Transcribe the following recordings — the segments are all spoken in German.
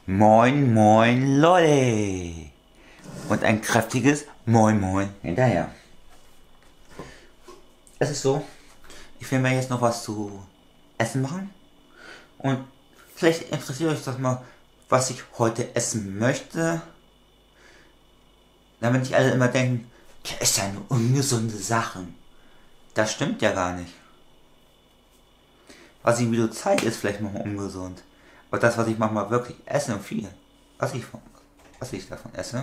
Moin Moin Leute und ein kräftiges Moin Moin hinterher. Es ist so, ich will mir jetzt noch was zu essen machen und vielleicht interessiert euch das mal, was ich heute essen möchte. Damit nicht alle immer denken, das ist ja nur ungesunde Sachen. Das stimmt ja gar nicht. Was ich im Video zeige, ist vielleicht manchmal ungesund. Aber das, was ich manchmal wirklich esse und viel, was ich davon esse,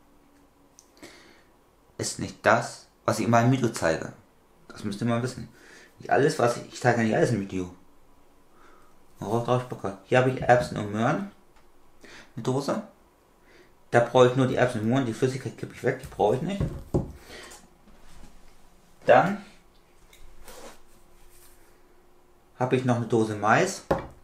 ist nicht das, was ich in meinem Video zeige. Das müsst ihr mal wissen. Nicht alles, ich zeige nicht alles im Video. Worauf drauf Bock habe. Hier habe ich Erbsen und Möhren. Eine Dose. Da brauche ich nur die Erbsen und Möhren. Die Flüssigkeit kippe ich weg, die brauche ich nicht. Dann habe ich noch eine Dose Mais,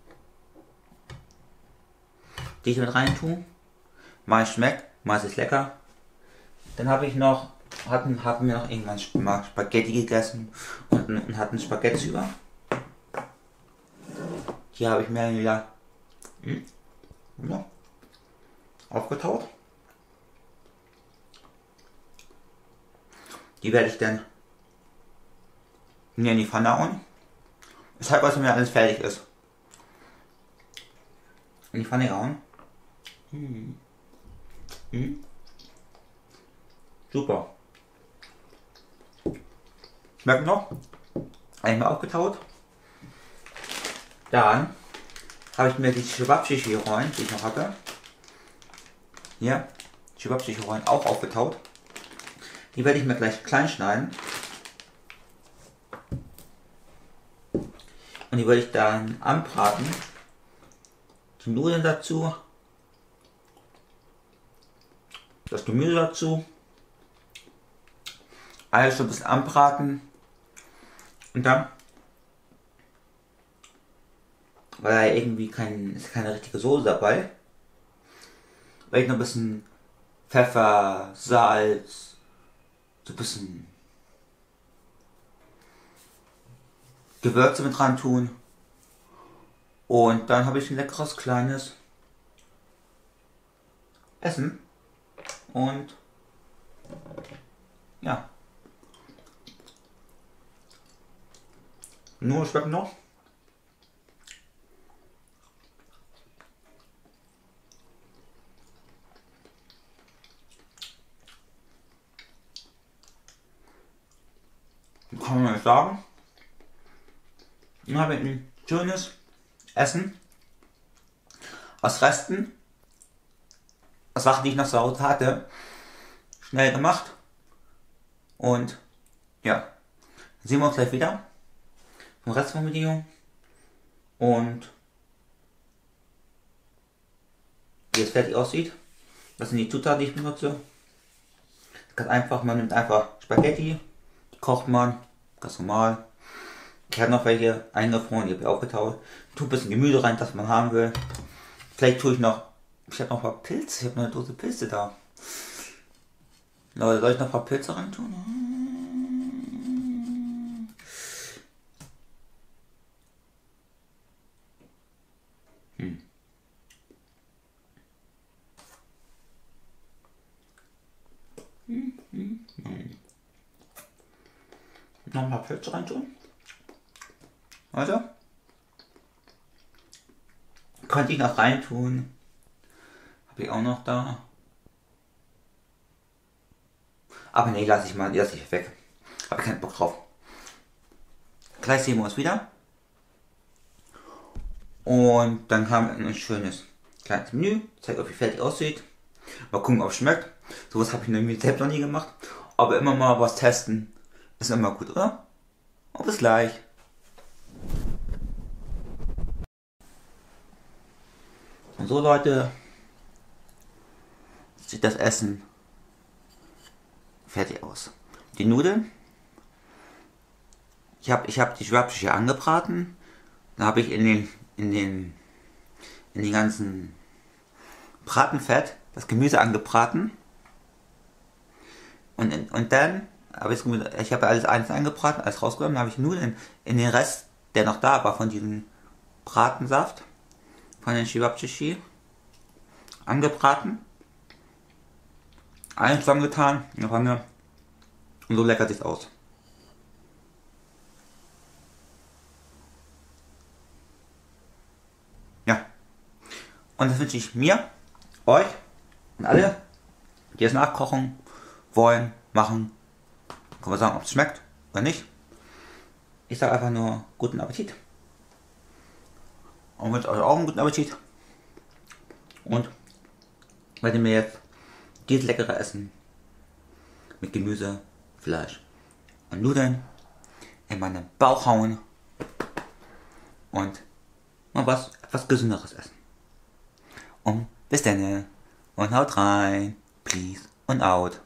die ich mit rein tue. Mais schmeckt, Mais ist lecker. Dann habe ich noch, hatten wir noch irgendwann mal Spaghetti gegessen und hatten Spaghetti über. Hier habe ich mir wieder aufgetaut. Die werde ich dann mir in die Pfanne hauen. Ist halt, was mir alles fertig ist. In die Pfanne hauen. Super. Schmeckt noch. Einmal aufgetaut. Dann habe ich mir die Chewabchichi-Rollen, die ich noch hatte. Hier, Chewabchichi-Rollen auch aufgetaut. Die werde ich mir gleich klein schneiden. Und die werde ich dann anbraten. Die Nudeln dazu. Das Gemüse dazu. Alles so ein bisschen anbraten. Und dann, weil da irgendwie keine richtige Soße dabei, werde ich noch ein bisschen Pfeffer, Salz, so ein bisschen Gewürze mit dran tun. Und dann habe ich ein leckeres kleines Essen. Und ja. Nur schmeckt noch. Kann man nicht sagen. Dann habe ich ein schönes Essen aus Resten, aus Sachen, die ich noch zu Hause hatte, schnell gemacht. Und ja, dann sehen wir uns gleich wieder vom Rest vom Video und wie es fertig aussieht. Das sind die Zutaten, die ich benutze. Ganz einfach, man nimmt einfach Spaghetti, die kocht man ganz normal. Ich habe noch welche eingefroren, die habe ich aufgetaut. Tue ein bisschen Gemüse rein, das man haben will. Vielleicht tue ich noch, ich habe noch ein paar Pilze, ich habe noch eine Dose Pilze da. Leute, soll ich noch ein paar Pilze rein tun? Noch ein paar Pilze rein tun. Also, könnte ich noch rein tun. Habe ich auch noch da. Aber nee, lasse ich weg. Habe keinen Bock drauf. Gleich sehen wir uns wieder. Und dann haben wir ein schönes kleines Menü. Zeigt euch, wie fertig aussieht. Mal gucken, ob es schmeckt. Sowas habe ich nämlich selbst noch nie gemacht. Aber immer mal was testen ist immer gut, oder? Und bis gleich. Und so, Leute, sieht das Essen fertig aus. Die Nudeln, ich hab die Schwabschiche angebraten, dann habe ich in den ganzen Bratenfett das Gemüse angebraten und dann habe ich habe alles einzeln angebraten, alles rausgenommen, dann habe ich Nudeln in den Rest, der noch da war von diesem Bratensaft, von den Chewabchichi, angebraten, alles zusammengetan in der Pfanne und so leckert es aus. Ja, und das wünsche ich mir, euch und alle, die es nachkochen wollen, machen. Können wir sagen, ob es schmeckt oder nicht. Ich sage einfach nur guten Appetit. Und wünsche euch auch einen guten Appetit. Und werde mir jetzt dieses leckere Essen mit Gemüse, Fleisch und Nudeln in meinen Bauch hauen und mal was etwas Gesünderes essen. Und bis dann und haut rein, please und out.